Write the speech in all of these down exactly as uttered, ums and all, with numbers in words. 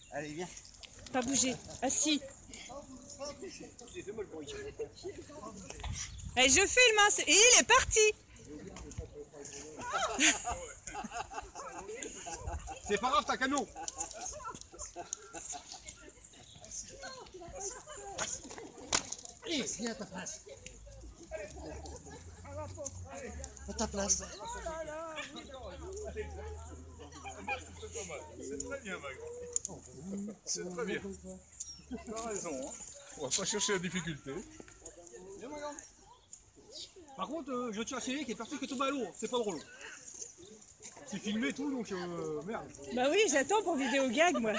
Allez, viens. Pas bouger. Assis. Allez, je filme, hein. Et il est parti. C'est pas grave, t'as canon. Allez, viens à ta place. À ta place. C'est très bien, Max. C'est très bien. T'as raison, hein. On va pas chercher la difficulté. Viens, Magan. Par contre, euh, je tiens à signaler qu'il est parti que tomber à l'eau. C'est pas drôle. C'est filmé et tout, donc euh, merde. Bah oui, j'attends pour vidéo gag, moi.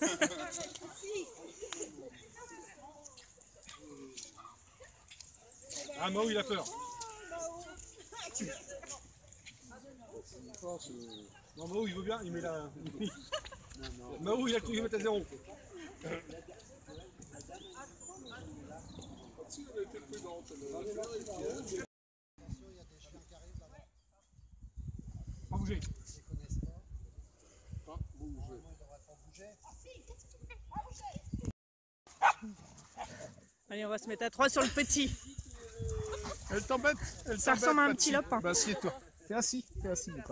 Ah, Mao, il a peur. Non, Mao, il veut bien, il met la... Mao, il a le truc, il met à zéro. Si elle était prudente, Il y a des chiens qui arrivent là-bas. Pas bouger. Ils ne connaissent pas. pas bouger. Normalement, ils devraient pas bouger. Allez, on va se mettre à trois sur le petit. Elle t'embête. Elle Ça t'embête, ressemble à un Patsy. petit lapin. Bah, assieds-toi. T'es assis. T'es assis.